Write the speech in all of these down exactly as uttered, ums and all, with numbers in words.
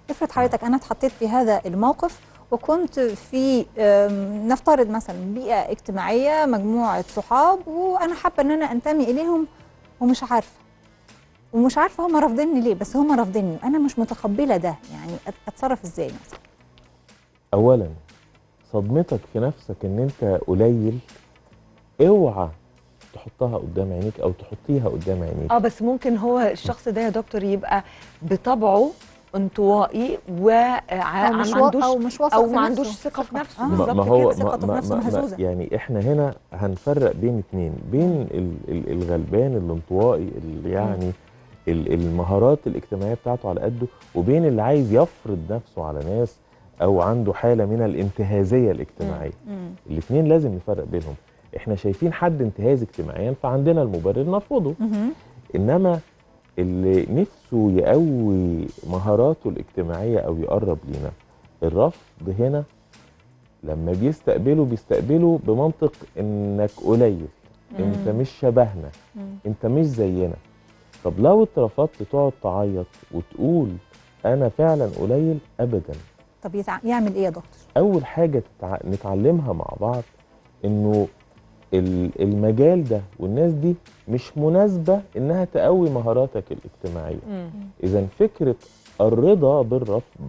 افرض حضرتك انا اتحطيت في هذا الموقف وكنت في نفترض مثلا بيئه اجتماعيه، مجموعه صحاب، وانا حابه ان انا انتمي اليهم ومش عارفه ومش عارفه هم رافضيني ليه، بس هم رافضيني وانا مش متقبله ده، يعني اتصرف ازاي مثلا؟ اولا صدمتك في نفسك ان انت قليل، اوعى تحطها قدام عينيك او تحطيها قدام عينيك. اه بس ممكن هو الشخص ده يا دكتور يبقى بطبعه انطوائي وما عندوش او مش واثق او في ما نفسه، عندوش ثقه في نفسه. آه. بالظبط ما هو كده. ما ثقته في ما نفسه ما مهزوزه. يعني احنا هنا هنفرق بين اتنين، بين ال ال الغلبان الانطوائي اللي يعني ال المهارات الاجتماعيه بتاعته على قده، وبين اللي عايز يفرض نفسه على ناس او عنده حاله من الانتهازيه الاجتماعيه. الاثنين لازم نفرق بينهم. احنا شايفين حد انتهازي اجتماعيا فعندنا المبرر نرفضه، انما اللي نفسه يقوي مهاراته الاجتماعيه او يقرب لينا، الرفض هنا لما بيستقبله بيستقبله بمنطق انك قليل، انت مش شبهنا، انت مش زينا. طب لو اترفضت تقعد تعيط وتقول انا فعلا قليل؟ ابدا. طب يتع... يعمل ايه يا دكتور؟ اول حاجه تتع... نتعلمها مع بعض انه المجال ده والناس دي مش مناسبه انها تقوي مهاراتك الاجتماعيه. اذا فكره الرضا بالرفض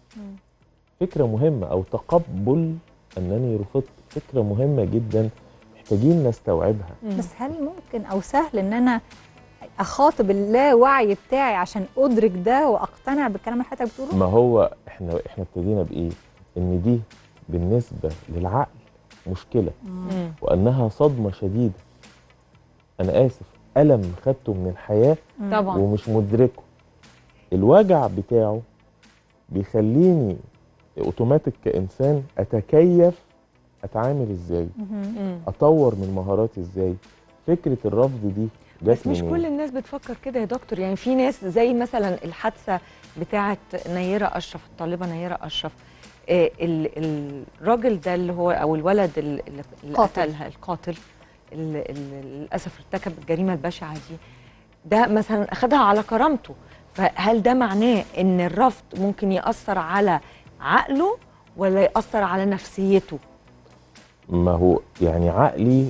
فكره مهمه، او تقبل انني رفضت فكره مهمه جدا محتاجين نستوعبها. بس هل ممكن او سهل ان انا اخاطب اللاوعي بتاعي عشان ادرك ده واقتنع بالكلام اللي حضرتك بتقوله؟ ما هو احنا احنا ابتدينا بايه؟ ان دي بالنسبه للعقل مشكله، مم. وانها صدمه شديده. انا اسف، الم خدته من الحياه طبعا ومش مدركه. الوجع بتاعه بيخليني اوتوماتيك كانسان اتكيف اتعامل ازاي، مم. اطور من مهاراتي ازاي. فكره الرفض دي بس مش كل الناس بتفكر كده يا دكتور. يعني في ناس زي مثلا الحادثه بتاعه نيره اشرف، الطالبه نيره اشرف، آه الراجل ده اللي هو او الولد اللي قتلها، القاتل اللي للاسف ارتكب الجريمه البشعه دي، ده مثلا اخذها على كرامته. فهل ده معناه ان الرفض ممكن ياثر على عقله ولا ياثر على نفسيته؟ ما هو يعني عقلي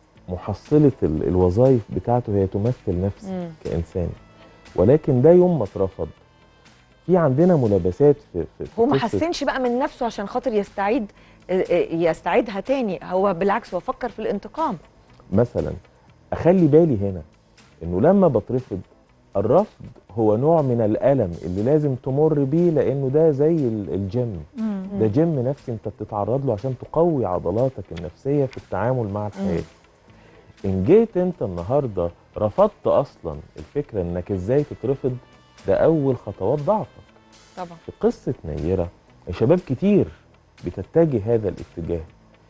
محصلة الوظائف بتاعته هي تمثل نفسي مم. كإنسان، ولكن ده يوم ما اترفض في عندنا ملابسات في, في, في هو ما حسنش بقى من نفسه عشان خاطر يستعيد يستعيدها تاني، هو بالعكس هو فكر في الانتقام. مثلا أخلي بالي هنا إنه لما بترفض، الرفض هو نوع من الألم اللي لازم تمر بيه، لأنه ده زي الجيم، مم. ده جيم نفسي أنت بتتعرض له عشان تقوي عضلاتك النفسية في التعامل مع الحياة. مم. إن جيت أنت النهاردة رفضت أصلا الفكرة إنك إزاي تترفض، ده أول خطوات ضعفك. طبعا. في قصة نيرة شباب كتير بتتجه هذا الاتجاه.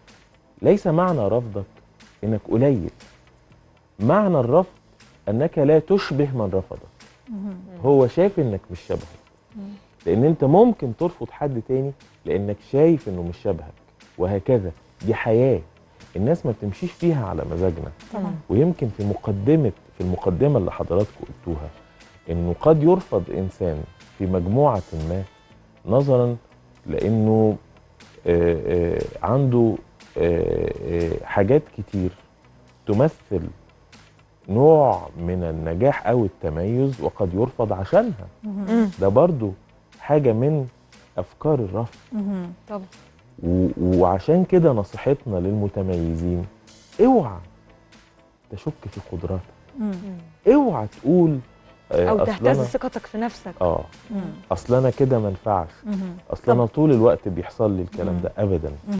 ليس معنى رفضك إنك قليل، معنى الرفض أنك لا تشبه من رفضك. هو شايف إنك مش شبهك، لأن أنت ممكن ترفض حد تاني لأنك شايف إنه مش شبهك، وهكذا. دي حياة الناس ما بتمشيش فيها على مزاجنا. طبعا. ويمكن في مقدمة في المقدمة اللي حضراتكم قلتوها انه قد يرفض انسان في مجموعة ما نظرا لانه آآ آآ عنده آآ حاجات كتير تمثل نوع من النجاح او التميز، وقد يرفض عشانها. ده برضو حاجة من افكار الرفض. طبعا. وعشان كده نصيحتنا للمتميزين، اوعى تشك في قدراتك، اوعى تقول او تهتز ثقتك في نفسك. اه اصل انا كده ما ينفعش، اصل انا طول الوقت بيحصل لي الكلام ده. ابدا.